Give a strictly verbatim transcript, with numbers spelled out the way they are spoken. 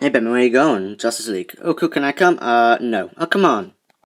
Hey Batman, where you going? Justice League. Oh, cool, can I come? Uh, no. Oh, come on.